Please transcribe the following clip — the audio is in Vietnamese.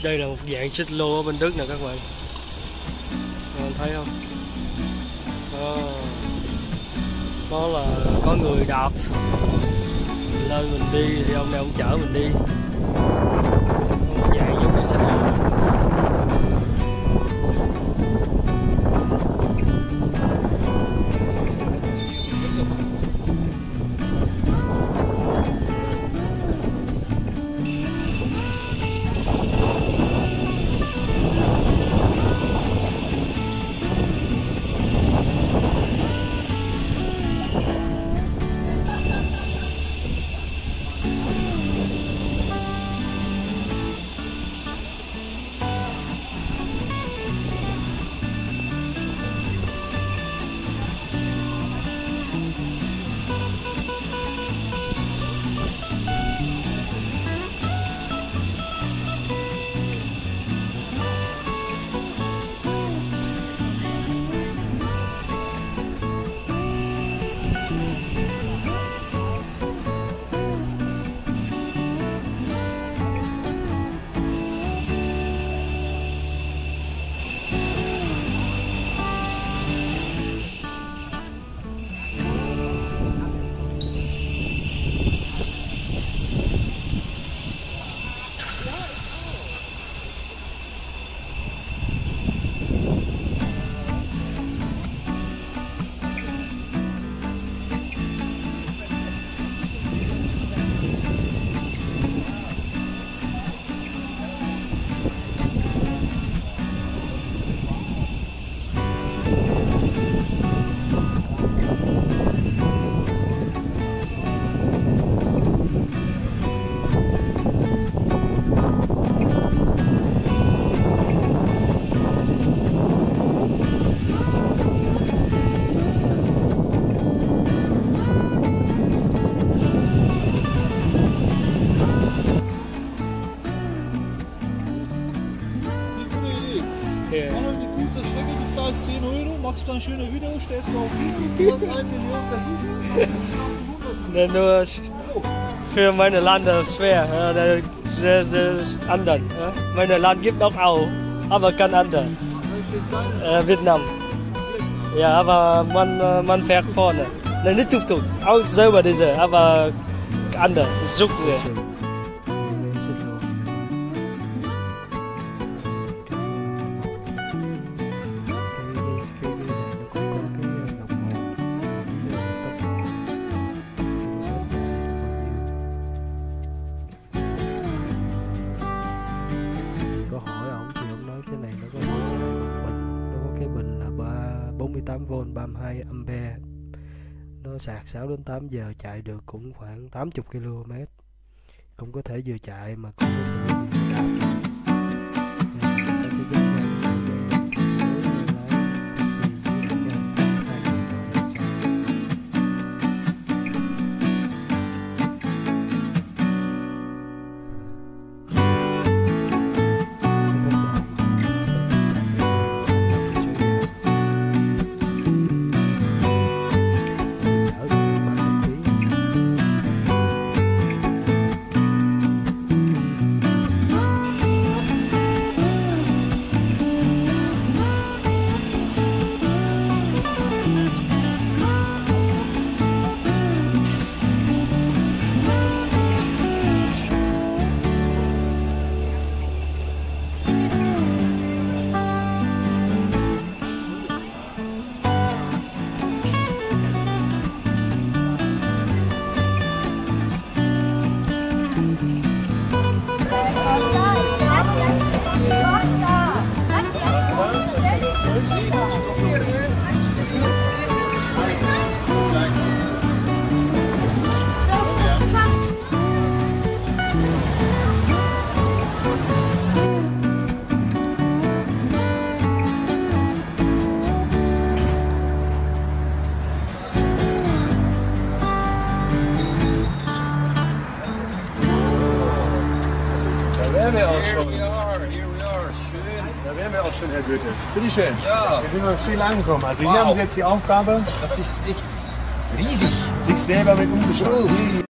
Đây là một dạng xích lô ở bên Đức nè các bạn. Các bạn thấy không? Đó là có người đạp lên mình đi thì ông này ông chở mình đi. Một dạng giống như xích lô. Zahlst 10 Euro, machst dann schöne Video, stellst du auf YouTube, du hast 1 Million Besucher. Nur für meine Länder schwer, das ist anders. Meine Land gibt auch, aber kein anderer. Vietnam. Ja, aber man fährt vorne. Nein, nicht Tuk-Tuk, auch selber diese, aber anders, sucht wir. Có hỏi ổng thì ổng nói cái này nó có chạy bằng bình, nó có cái bình là 48V 32 ampere, nó sạc 6 đến 8 giờ chạy được cũng khoảng 80 km, cũng có thể vừa chạy mà cũng có thể đạp. Wären wir auch schon. Here we are. Schön. Da wären wir auch schon, Herr Goethe. Bitte schön. Ja. Wir sind noch viel angekommen. Also hier haben Sie jetzt die Aufgabe. Das ist echt riesig. Sich selber mit umzuschauen.